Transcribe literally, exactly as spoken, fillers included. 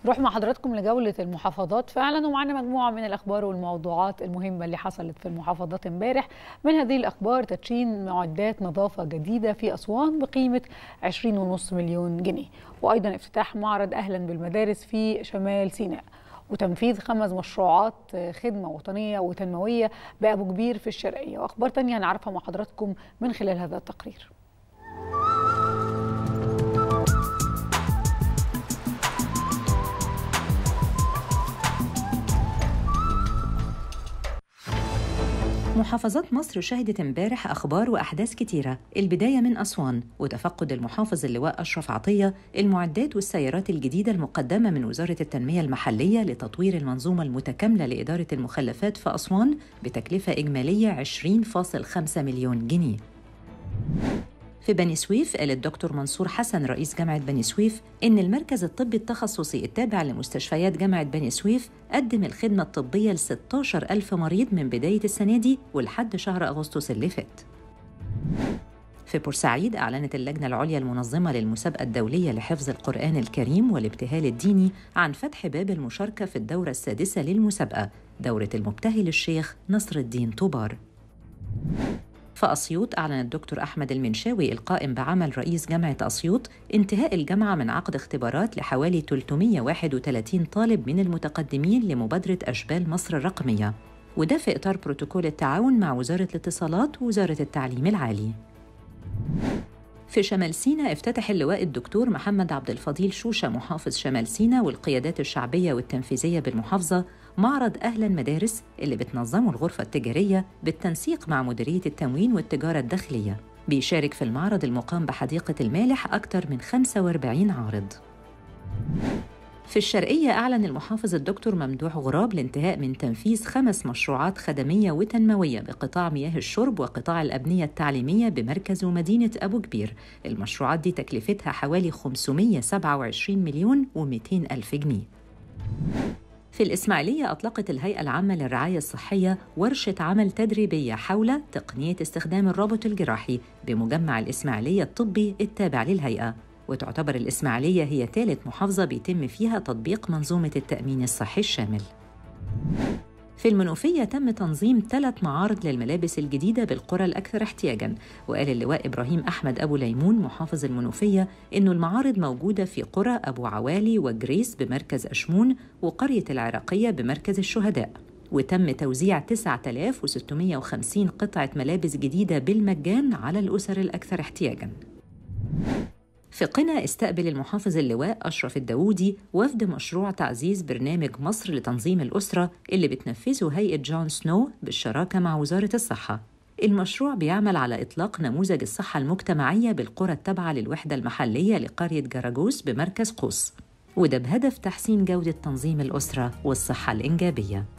نروح مع حضراتكم لجولة المحافظات فعلا، ومعنا مجموعة من الأخبار والموضوعات المهمة اللي حصلت في المحافظات امبارح. من هذه الأخبار تدشين معدات نظافة جديدة في أسوان بقيمة عشرين ونص مليون جنيه، وأيضا افتتاح معرض أهلا بالمدارس في شمال سيناء، وتنفيذ خمس مشروعات خدمة وطنية وتنموية بأبو كبير في الشرقية، وأخبار تانية هنعرفها مع حضراتكم من خلال هذا التقرير. محافظات مصر شهدت امبارح أخبار وأحداث كتيرة، البداية من أسوان وتفقد المحافظ اللواء أشرف عطية المعدات والسيارات الجديدة المقدمة من وزارة التنمية المحلية لتطوير المنظومة المتكاملة لإدارة المخلفات في أسوان بتكلفة إجمالية عشرين فاصلة خمسة مليون جنيه. في بني سويف قال الدكتور منصور حسن رئيس جامعة بني سويف إن المركز الطبي التخصصي التابع لمستشفيات جامعة بني سويف قدم الخدمة الطبية ل ستة عشر ألف مريض من بداية السنة دي ولحد شهر أغسطس اللي فات. في بورسعيد أعلنت اللجنة العليا المنظمة للمسابقة الدولية لحفظ القرآن الكريم والابتهال الديني عن فتح باب المشاركة في الدورة السادسة للمسابقة، دورة المبتهل الشيخ نصر الدين طوبار. في أسيوط أعلن الدكتور أحمد المنشاوي القائم بعمل رئيس جامعة أسيوط انتهاء الجامعة من عقد اختبارات لحوالي ثلاثمائة وواحد وثلاثين طالب من المتقدمين لمبادرة أشبال مصر الرقمية، وده في إطار بروتوكول التعاون مع وزارة الاتصالات ووزارة التعليم العالي. في شمال سيناء افتتح اللواء الدكتور محمد عبد الفضيل شوشة محافظ شمال سيناء والقيادات الشعبية والتنفيذية بالمحافظة معرض أهلا مدارس اللي بتنظمه الغرفة التجارية بالتنسيق مع مديرية التموين والتجارة الداخلية. بيشارك في المعرض المقام بحديقة المالح أكثر من خمسة وأربعين عارض. في الشرقية أعلن المحافظ الدكتور ممدوح غراب الانتهاء من تنفيذ خمس مشروعات خدمية وتنموية بقطاع مياه الشرب وقطاع الأبنية التعليمية بمركز ومدينة أبو كبير. المشروعات دي تكلفتها حوالي خمسمائة وسبعة وعشرين مليون ومئتين ألف جنيه. في الإسماعيلية أطلقت الهيئة العامة للرعاية الصحية ورشة عمل تدريبية حول تقنية استخدام الروبوت الجراحي بمجمع الإسماعيلية الطبي التابع للهيئة، وتعتبر الإسماعيلية هي ثالث محافظة بيتم فيها تطبيق منظومة التأمين الصحي الشامل. في المنوفية تم تنظيم ثلاث معارض للملابس الجديدة بالقرى الأكثر احتياجاً، وقال اللواء إبراهيم أحمد أبو ليمون محافظ المنوفية إنه المعارض موجودة في قرى أبو عوالي وجريس بمركز أشمون وقرية العراقية بمركز الشهداء، وتم توزيع تسعة آلاف وستمائة وخمسين قطعة ملابس جديدة بالمجان على الأسر الأكثر احتياجاً. في قنا استقبل المحافظ اللواء أشرف الداودي وفد مشروع تعزيز برنامج مصر لتنظيم الأسرة اللي بتنفذه هيئة جون سنو بالشراكة مع وزارة الصحة. المشروع بيعمل على إطلاق نموذج الصحة المجتمعية بالقرى التابعة للوحدة المحلية لقرية جراجوس بمركز قوس، وده بهدف تحسين جودة تنظيم الأسرة والصحة الإنجابية.